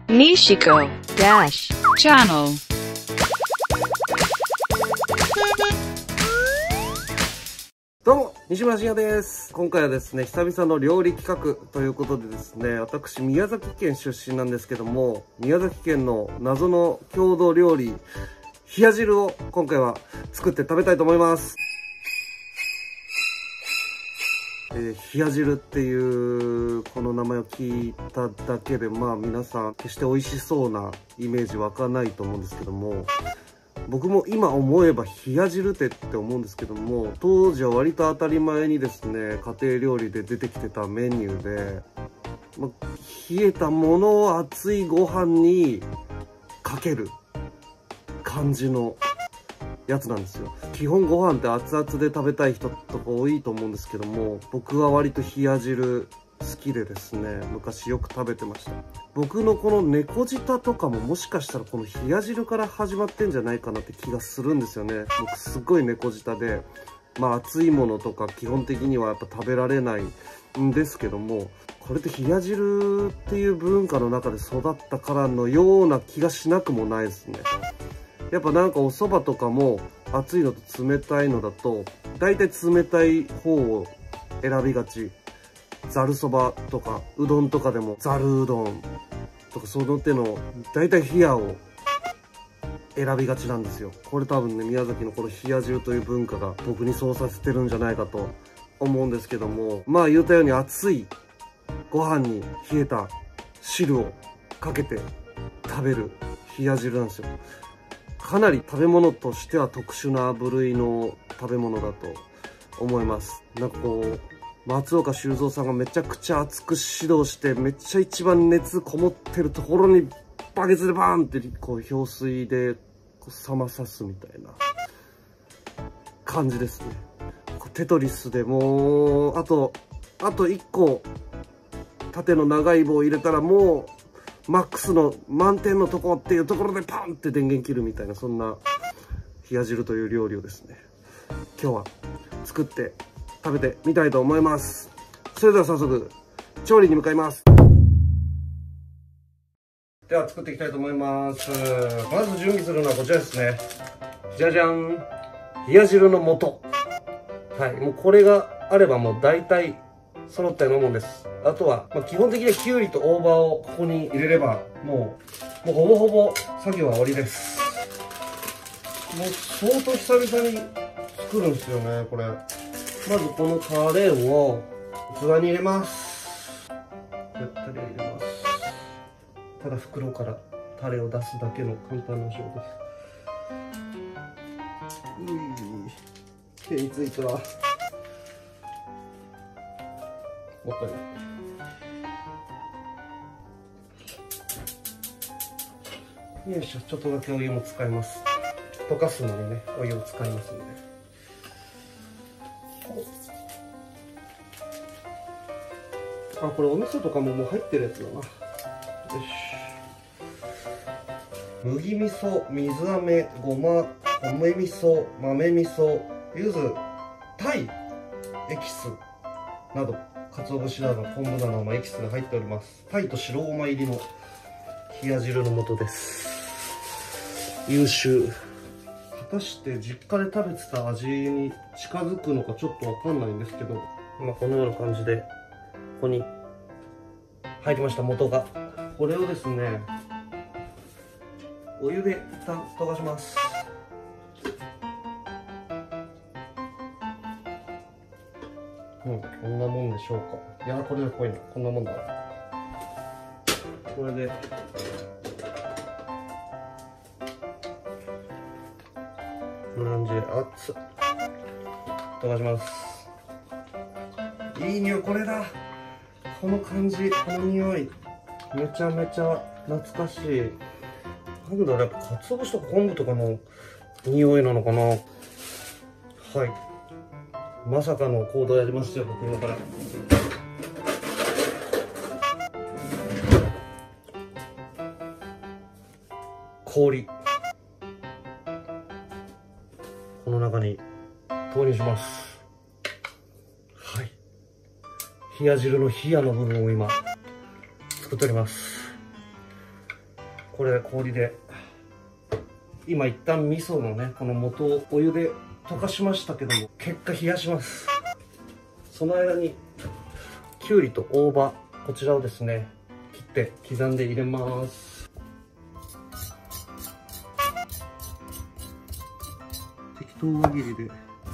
Nishiko Dash Channel。 どうも、西村信也です。今回はですね、久々の料理企画ということでですね、私、宮崎県出身なんですけども、宮崎県の謎の郷土料理、冷や汁を今回は作って食べたいと思います。冷や汁っていうこの名前を聞いただけで、まあ皆さん決して美味しそうなイメージ湧かないと思うんですけども、僕も今思えば冷や汁って思うんですけども、当時は割と当たり前にですね、家庭料理で出てきてたメニューで、冷えたものを熱いご飯にかける感じのやつなんですよ。基本ご飯って熱々で食べたい人とか多いと思うんですけども、僕は割と冷や汁好きでですね、昔よく食べてました。僕のこの猫舌とかももしかしたらこの冷や汁から始まってんじゃないかなって気がするんですよね。僕すっごい猫舌で、熱いものとか基本的にはやっぱ食べられないんですけども、これって冷や汁っていう文化の中で育ったからのような気がしなくもないですね。やっぱなんかお蕎麦とかも熱いのと冷たいのだと大体冷たい方を選びがち。ざるそばとかうどんとかでもざるうどんとかその手の大体冷やを選びがちなんですよ。これ多分ね、宮崎のこの冷や汁という文化が僕にそうさせてるんじゃないかと思うんですけども、言ったように熱いご飯に冷えた汁をかけて食べる冷や汁なんですよ。かなり食べ物としては特殊な部類の食べ物だと思います。なんかこう松岡修造さんがめちゃくちゃ熱く指導してめっちゃ一番熱こもってるところにバケツでバーンってこう氷水でこう冷まさすみたいな感じですね。テトリスでもうあと1個縦の長い棒を入れたらもうマックスの満点のとこっていうところでパンって電源切るみたいな、そんな冷や汁という料理をですね、今日は作って食べてみたいと思います。それでは早速調理に向かいます。では作っていきたいと思います。まず準備するのはこちらですね。じゃじゃん。冷や汁の素。はい、もうこれがあればもう大体揃ったようなもんです。あとは、基本的にはきゅうりと大葉をここに入れればもうほぼほぼ作業は終わりです。もう相当久々に作るんですよね、これ。まずこのタレを器に入れます。タレを入れます。ただ袋からタレを出すだけの簡単なお仕事です。手についたらもったいない。よいしょ、ちょっとだけお湯も使います。溶かすのにね、お湯を使いますので。これお味噌とかももう入ってるやつだな。よし。麦味噌、水飴、ごま、米味噌、豆味噌、柚子、鯛エキスなど、鰹節など昆布などのエキスが入っております。鯛と白ごま入りの冷や汁の素です。優秀。果たして実家で食べてた味に近づくのかちょっとわかんないんですけど、このような感じでここに入りました、素が。これをですね、お湯で一旦溶かします。こんなもんでしょうか。いや、これは濃いな。こんなもんだな。これで熱っ。溶かします。いい匂い、これだ。この感じ、この匂い、めちゃめちゃ懐かしい。なんだろう、やっぱ鰹節とか昆布とかの匂いなのかな。はい。まさかの行動やりますよ、僕今から。氷。この中に投入します。はい。冷や汁の冷やの部分を今作っております。 これ氷で今一旦味噌のねこの素をお湯で溶かしましたけども、結果冷やします。その間にきゅうりと大葉、こちらをですね切って刻んで入れます。適当輪切りで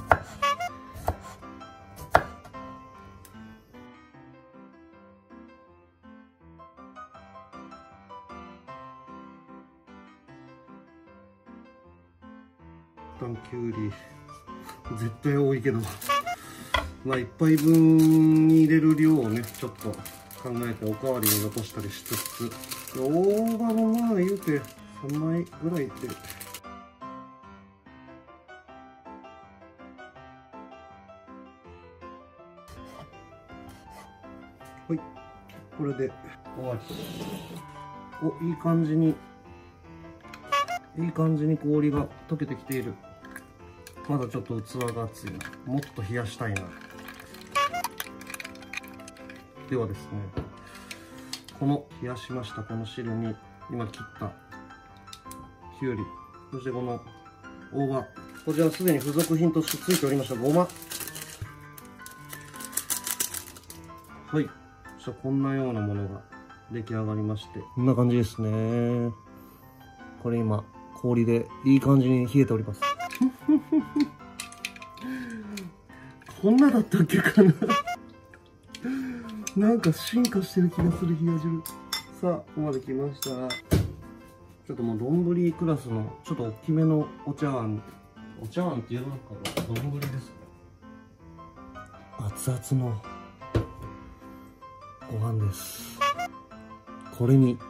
きゅうり絶対多いけど、まあ1杯分に入れる量をねちょっと考えておかわりに残したりしつつ、大葉もまあ言うて3枚ぐらいいってる。はい、これで終わり。お、いい感じに氷が溶けてきている。まだちょっと器が熱いな。もっと冷やしたいな。ではですね、この冷やしましたこの汁に今切ったきゅうり、そしてこの大葉、こちらすでに付属品としてついておりましたごま、はい、そしたらこんなようなものが出来上がりまして、こんな感じですね。これ今氷でいい感じに冷えております。こんなだったっけかな。なんか進化してる気がする冷や汁。さあ、ここまで来ましたら、ちょっともう丼クラスのちょっと大きめのお茶碗っていうのかな、丼ですね。熱々のご飯です。これに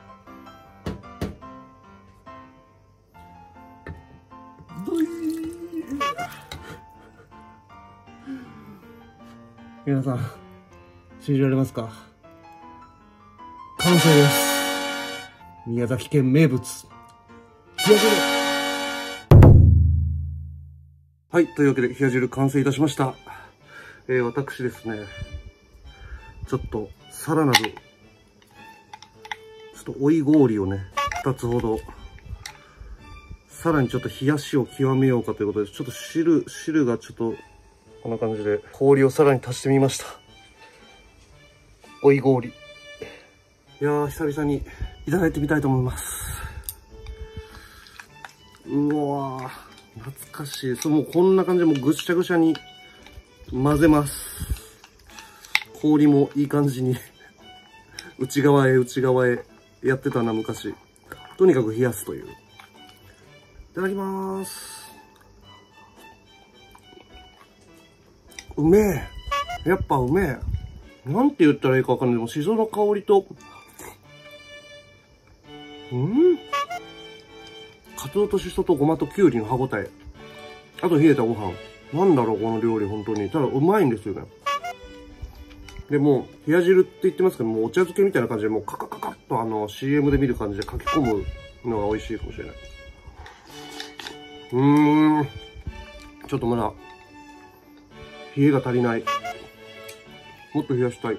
皆さん信じられますか？完成です。宮崎県名物冷や汁。はい、というわけで冷や汁完成いたしました。私ですね、ちょっとさらなるちょっと追い氷をね2つほどさらにちょっと冷やしを極めようかということで、ちょっと汁がちょっとこんな感じで氷をさらに足してみました。追い氷。いやー、久々にいただいてみたいと思います。うわー、懐かしい。もうこんな感じでもうぐしゃぐしゃに混ぜます。氷もいい感じに内側へやってたな、昔。とにかく冷やすという。いただきまーす。うめえ。やっぱうめえ。なんて言ったらいいかわかんない。でも、しその香りと、カツオとしそとごまときゅうりの歯ごたえ。あと冷えたご飯。なんだろう、この料理、本当に。ただ、うまいんですよね。でも、冷や汁って言ってますけど、もうお茶漬けみたいな感じで、もうカカカカッとCM で見る感じで書き込むのが美味しいかもしれない。ちょっとまだ、冷えが足りない。もっと冷やしたい。あ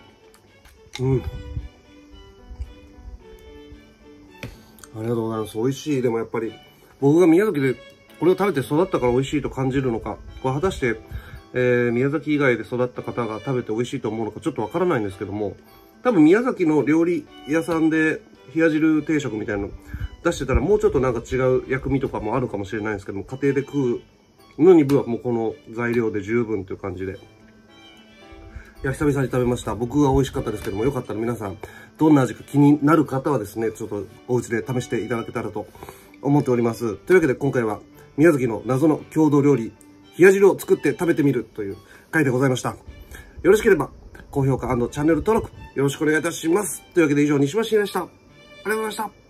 りがとうございます。美味しい。でもやっぱり、僕が宮崎でこれを食べて育ったから美味しいと感じるのか、これ果たして、宮崎以外で育った方が食べて美味しいと思うのかちょっとわからないんですけども、多分宮崎の料理屋さんで冷や汁定食みたいなの出してたらもうちょっとなんか違う薬味とかもあるかもしれないんですけども、家庭で食うのにはもうこの材料で十分という感じで。いや、久々に食べました。僕が美味しかったですけども、よかったら皆さん、どんな味か気になる方はですね、ちょっとお家で試していただけたらと思っております。というわけで今回は宮崎の謎の郷土料理、冷や汁を作って食べてみるという回でございました。よろしければ高評価&チャンネル登録よろしくお願いいたします。というわけで以上、西村慎也でした。ありがとうございました。